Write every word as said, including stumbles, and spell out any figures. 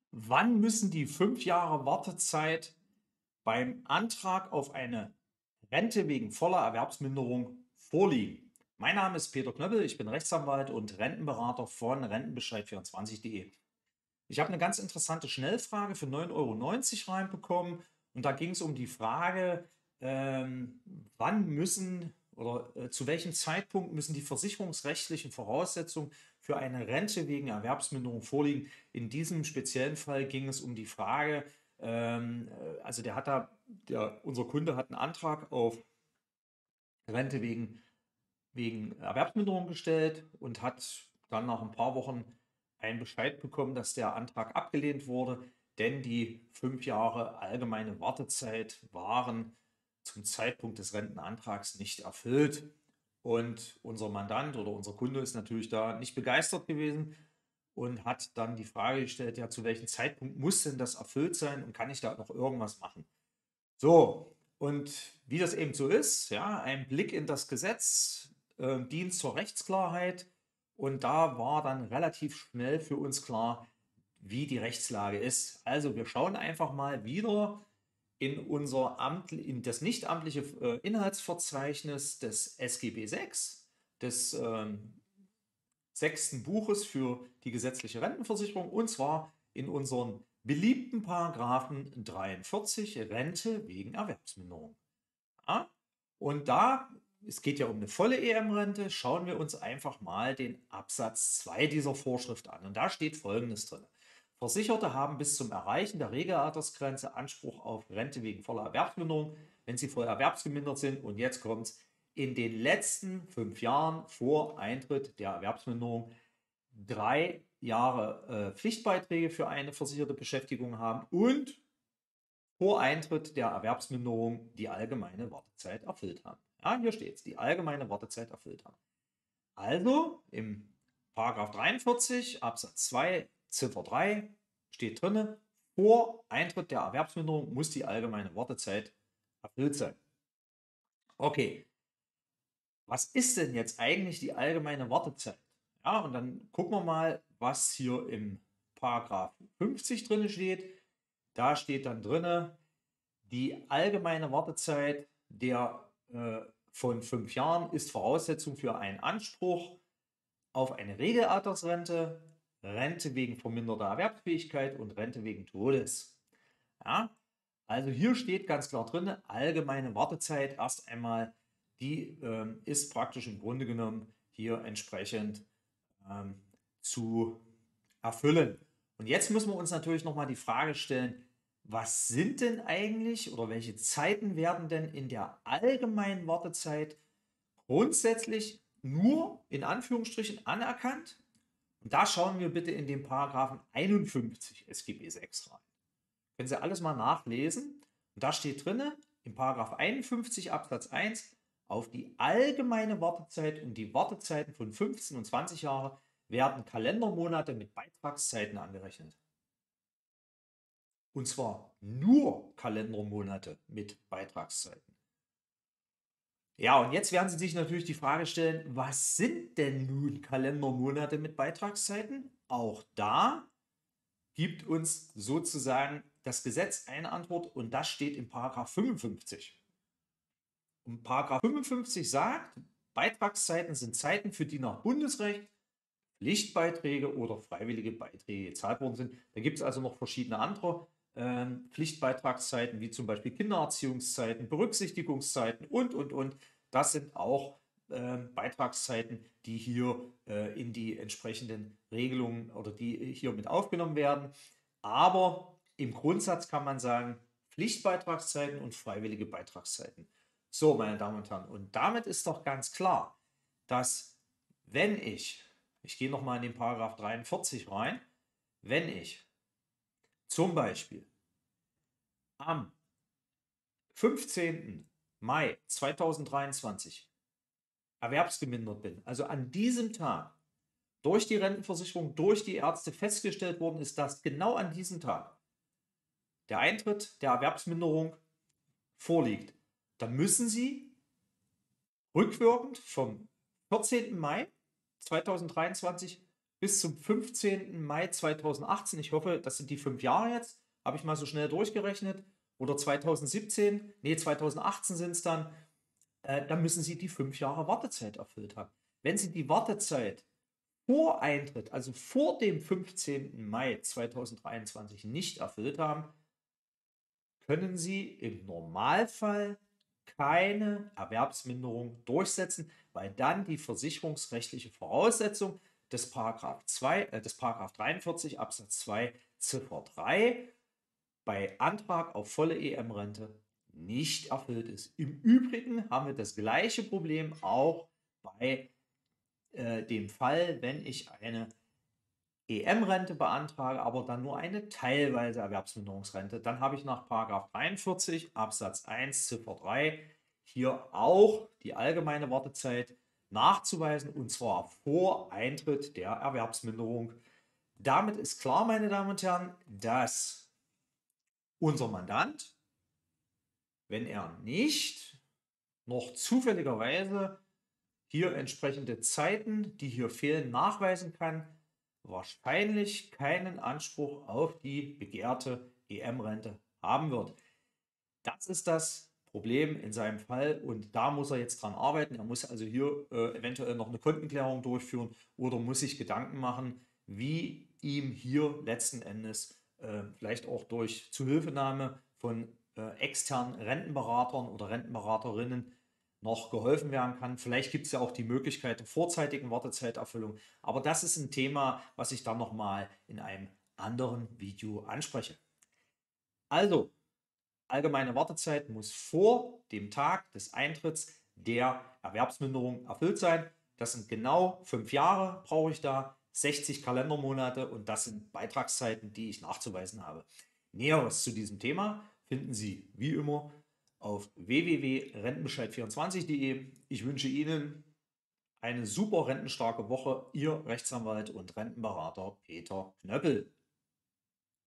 Wann müssen die fünf Jahre Wartezeit beim Antrag auf eine Rente wegen voller Erwerbsminderung vorliegen? Mein Name ist Peter Knöppel, ich bin Rechtsanwalt und Rentenberater von Rentenbescheid vierundzwanzig punkt de. Ich habe eine ganz interessante Schnellfrage für neun Euro neunzig reinbekommen und da ging es um die Frage, ähm, wann müssen oder äh, zu welchem Zeitpunkt müssen die versicherungsrechtlichen Voraussetzungen für eine Rente wegen Erwerbsminderung vorliegen. In diesem speziellen Fall ging es um die Frage, ähm, äh, also der hat da, der, unser Kunde hat einen Antrag auf Rente wegen wegen Erwerbsminderung gestellt und hat dann nach ein paar Wochen einen Bescheid bekommen, dass der Antrag abgelehnt wurde, denn die fünf Jahre allgemeine Wartezeit waren zum Zeitpunkt des Rentenantrags nicht erfüllt. Und unser Mandant oder unser Kunde ist natürlich da nicht begeistert gewesen und hat dann die Frage gestellt, ja, zu welchem Zeitpunkt muss denn das erfüllt sein und kann ich da noch irgendwas machen? So, und wie das eben so ist, ja, ein Blick in das Gesetz äh, dient zur Rechtsklarheit und da war dann relativ schnell für uns klar, wie die Rechtslage ist. Also wir schauen einfach mal wieder in unser Amt, in das nichtamtliche äh, Inhaltsverzeichnis des S G B sechs, des ähm, sechsten Buches für die gesetzliche Rentenversicherung, und zwar in unseren beliebten Paragraphen dreiundvierzig Rente wegen Erwerbsminderung. Ja? Und da, es geht ja um eine volle E M-Rente, schauen wir uns einfach mal den Absatz zwei dieser Vorschrift an. Und da steht Folgendes drin. Versicherte haben bis zum Erreichen der Regelaltersgrenze Anspruch auf Rente wegen voller Erwerbsminderung, wenn sie voll erwerbsgemindert sind. Und jetzt kommt es, in den letzten fünf Jahren vor Eintritt der Erwerbsminderung drei Jahre äh, Pflichtbeiträge für eine versicherte Beschäftigung haben und vor Eintritt der Erwerbsminderung die allgemeine Wartezeit erfüllt haben. Ja, hier steht es, die allgemeine Wartezeit erfüllt haben. Also im Paragraph dreiundvierzig Absatz zwei Ziffer drei steht drin, vor Eintritt der Erwerbsminderung muss die allgemeine Wartezeit erfüllt sein. Okay, was ist denn jetzt eigentlich die allgemeine Wartezeit? Ja, und dann gucken wir mal, was hier im Paragraph fünfzig drin steht. Da steht dann drin, die allgemeine Wartezeit der äh, von fünf Jahren ist Voraussetzung für einen Anspruch auf eine Regelaltersrente, Rente wegen verminderter Erwerbsfähigkeit und Rente wegen Todes. Ja? Also hier steht ganz klar drin, allgemeine Wartezeit erst einmal, die ähm, ist praktisch im Grunde genommen hier entsprechend ähm, zu erfüllen. Und jetzt müssen wir uns natürlich nochmal die Frage stellen, was sind denn eigentlich oder welche Zeiten werden denn in der allgemeinen Wartezeit grundsätzlich nur in Anführungsstrichen anerkannt? Und da schauen wir bitte in den Paragraphen einundfünfzig S G B sechs rein. Können Sie alles mal nachlesen. Und da steht drin, im Paragraph einundfünfzig Absatz eins, auf die allgemeine Wartezeit und die Wartezeiten von fünfzehn und zwanzig Jahren werden Kalendermonate mit Beitragszeiten angerechnet. Und zwar nur Kalendermonate mit Beitragszeiten. Ja, und jetzt werden Sie sich natürlich die Frage stellen, was sind denn nun Kalendermonate mit Beitragszeiten? Auch da gibt uns sozusagen das Gesetz eine Antwort und das steht im Paragraph fünfundfünfzig. Und Paragraph fünfundfünfzig sagt, Beitragszeiten sind Zeiten, für die nach Bundesrecht Pflichtbeiträge oder freiwillige Beiträge gezahlt worden sind. Da gibt es also noch verschiedene andere ähm, Pflichtbeitragszeiten, wie zum Beispiel Kindererziehungszeiten, Berücksichtigungszeiten und, und, und. Das sind auch ähm, Beitragszeiten, die hier äh, in die entsprechenden Regelungen oder die hier mit aufgenommen werden. Aber im Grundsatz kann man sagen, Pflichtbeitragszeiten und freiwillige Beitragszeiten. So, meine Damen und Herren, und damit ist doch ganz klar, dass wenn ich, ich gehe nochmal in den Paragraph dreiundvierzig rein, wenn ich zum Beispiel am fünfzehnten Mai zweitausenddreiundzwanzig erwerbsgemindert bin, also an diesem Tag durch die Rentenversicherung, durch die Ärzte festgestellt worden ist, dass genau an diesem Tag der Eintritt der Erwerbsminderung vorliegt, dann müssen Sie rückwirkend vom vierzehnten Mai zweitausenddreiundzwanzig bis zum fünfzehnten Mai zweitausendachtzehn, ich hoffe, das sind die fünf Jahre jetzt, habe ich mal so schnell durchgerechnet, oder zweitausendsiebzehn, nee, zweitausendachtzehn sind es dann, äh, dann müssen Sie die fünf Jahre Wartezeit erfüllt haben. Wenn Sie die Wartezeit vor Eintritt, also vor dem fünfzehnten Mai zweitausenddreiundzwanzig nicht erfüllt haben, können Sie im Normalfall keine Erwerbsminderung durchsetzen, weil dann die versicherungsrechtliche Voraussetzung des Paragraph zwei, äh, des Paragraph dreiundvierzig Absatz zwei Ziffer drei bei Antrag auf volle E M-Rente nicht erfüllt ist. Im Übrigen haben wir das gleiche Problem auch bei äh, dem Fall, wenn ich eine E M-Rente beantrage, aber dann nur eine teilweise Erwerbsminderungsrente. Dann habe ich nach Paragraph dreiundvierzig Absatz eins Ziffer drei hier auch die allgemeine Wartezeit nachzuweisen, und zwar vor Eintritt der Erwerbsminderung. Damit ist klar, meine Damen und Herren, dass unser Mandant, wenn er nicht noch zufälligerweise hier entsprechende Zeiten, die hier fehlen, nachweisen kann, wahrscheinlich keinen Anspruch auf die begehrte E M-Rente haben wird. Das ist das Problem in seinem Fall, und da muss er jetzt dran arbeiten. Er muss also hier äh, eventuell noch eine Kontenklärung durchführen oder muss sich Gedanken machen, wie ihm hier letzten Endes äh, vielleicht auch durch Zuhilfenahme von äh, externen Rentenberatern oder Rentenberaterinnen noch geholfen werden kann. Vielleicht gibt es ja auch die Möglichkeit der vorzeitigen Wartezeiterfüllung, aber das ist ein Thema, was ich dann nochmal in einem anderen Video anspreche. Also, allgemeine Wartezeit muss vor dem Tag des Eintritts der Erwerbsminderung erfüllt sein. Das sind genau fünf Jahre, brauche ich da, sechzig Kalendermonate, und das sind Beitragszeiten, die ich nachzuweisen habe. Näheres zu diesem Thema finden Sie wie immer auf w w w punkt rentenbescheid vierundzwanzig punkt de. Ich wünsche Ihnen eine super rentenstarke Woche. Ihr Rechtsanwalt und Rentenberater Peter Knöppel.